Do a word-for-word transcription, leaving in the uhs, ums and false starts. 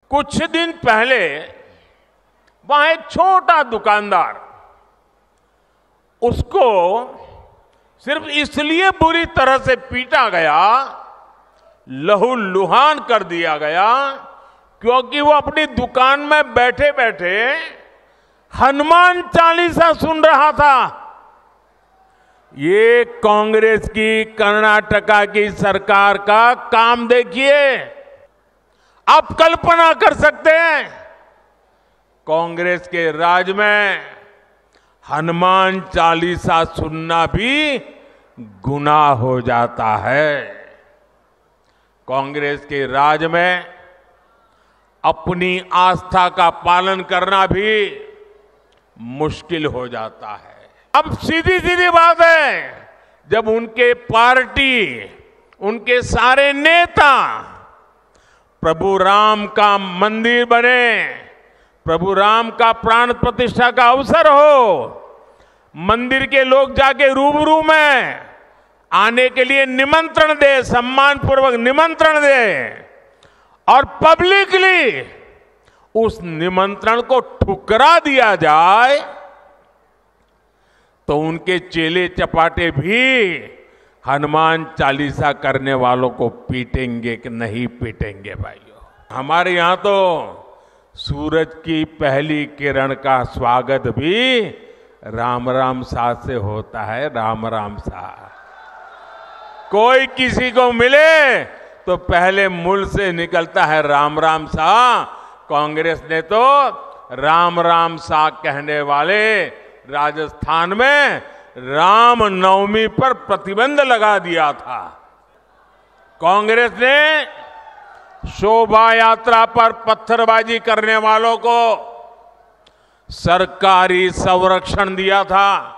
कुछ दिन पहले वहां एक छोटा दुकानदार, उसको सिर्फ इसलिए बुरी तरह से पीटा गया, लहूलुहान कर दिया गया, क्योंकि वो अपनी दुकान में बैठे बैठे हनुमान चालीसा सुन रहा था। ये कांग्रेस की कर्नाटका की सरकार का काम देखिए। आप कल्पना कर सकते हैं, कांग्रेस के राज में हनुमान चालीसा सुनना भी गुनाह हो जाता है। कांग्रेस के राज में अपनी आस्था का पालन करना भी मुश्किल हो जाता है। अब सीधी सीधी बात है, जब उनके पार्टी, उनके सारे नेता प्रभु राम का मंदिर बने, प्रभु राम का प्राण प्रतिष्ठा का अवसर हो, मंदिर के लोग जाके रूबरू में आने के लिए निमंत्रण दे, सम्मान पूर्वक निमंत्रण दे, और पब्लिकली उस निमंत्रण को ठुकरा दिया जाए, तो उनके चेले चपाटे भी हनुमान चालीसा करने वालों को पीटेंगे कि नहीं पीटेंगे भाइयों। हमारे यहां तो सूरज की पहली किरण का स्वागत भी राम राम सा से होता है। राम राम सा, कोई किसी को मिले तो पहले मुंह से निकलता है राम राम सा। कांग्रेस ने तो राम राम सा कहने वाले राजस्थान में राम नवमी पर प्रतिबंध लगा दिया था। कांग्रेस ने शोभा यात्रा पर पत्थरबाजी करने वालों को सरकारी संरक्षण दिया था।